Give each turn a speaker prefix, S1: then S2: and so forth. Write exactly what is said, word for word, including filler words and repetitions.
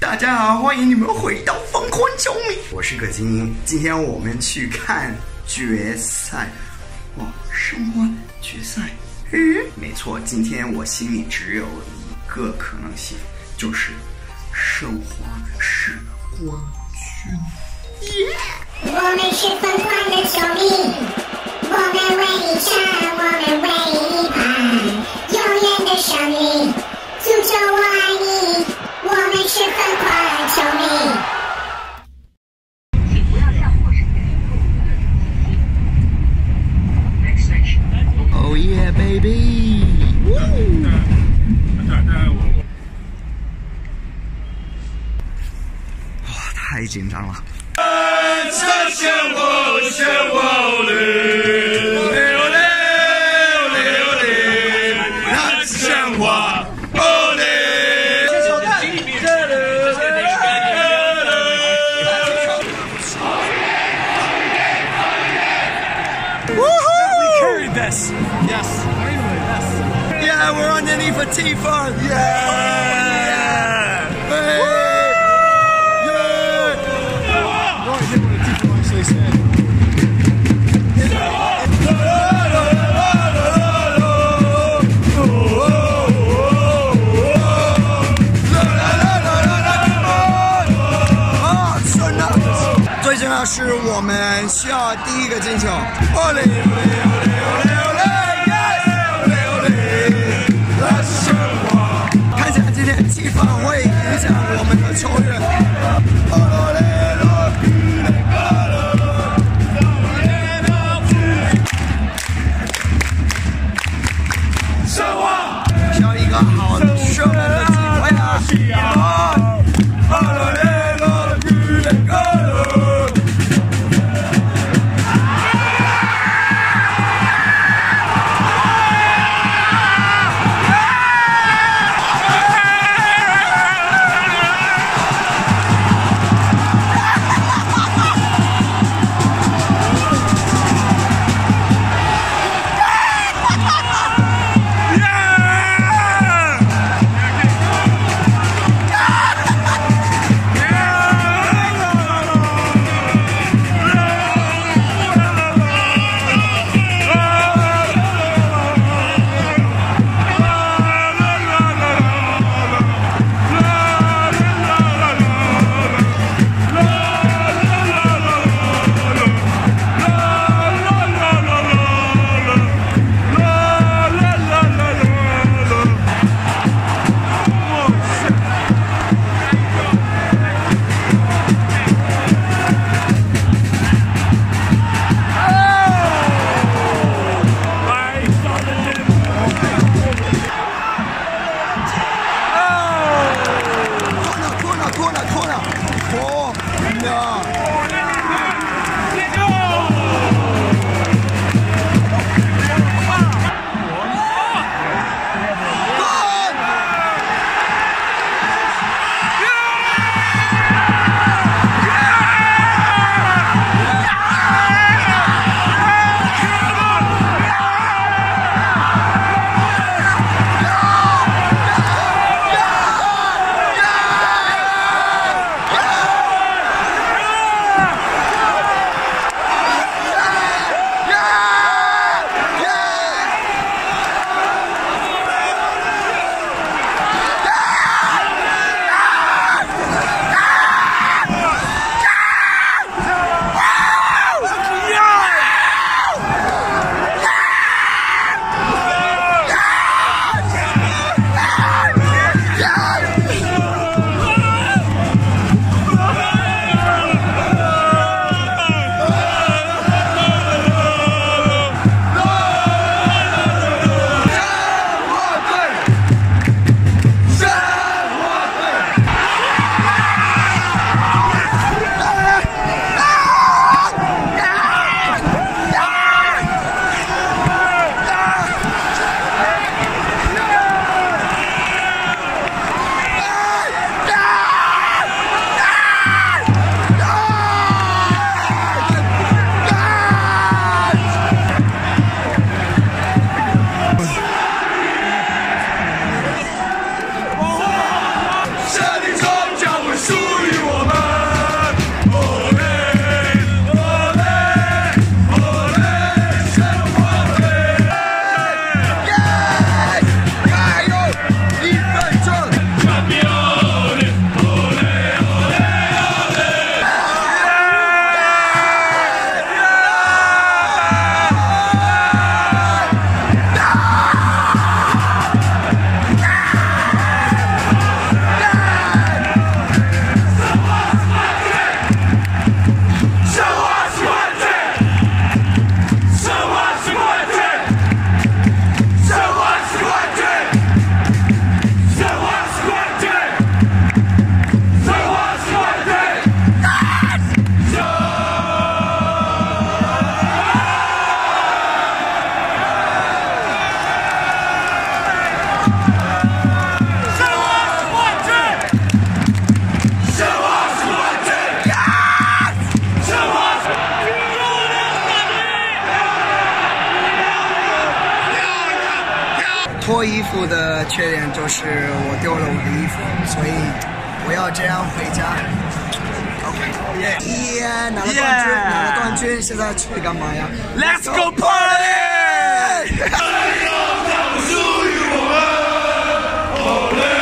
S1: 大家好，欢迎你们回到疯狂球迷，我是葛精英。今天我们去看决赛，哇，申花决赛。嗯，没错，今天我心里只有一个可能性，就是申花是冠军。耶、yeah!
S2: 我们是疯狂的球迷，我们为你唱，我们为你拍，永远的胜利，足球我爱你，我们是疯狂球迷。请不要跳过时间。
S1: Oh yeah, baby! Woo! 哇，太紧张了。
S3: 鲜花，鲜花，ole ole ole ole， 那是鲜花 ole。
S1: We carried this. Yes. Yeah, we're underneath a T-fun. Yeah.最重要是我们需要第一个进球。奥利奥利奥利奥利奥利奥利！那是申花。看起来今天气氛会影响我们的球员。申花需要一个好的射门的机会啊！ 脱衣服的缺点就是我丢了我的衣服，所以我要这样回家。OK， 耶、yeah. 耶、yeah, 拿了冠军， yeah. 拿了冠军，现在去干嘛呀
S3: ？Let's go party！ 属于我们。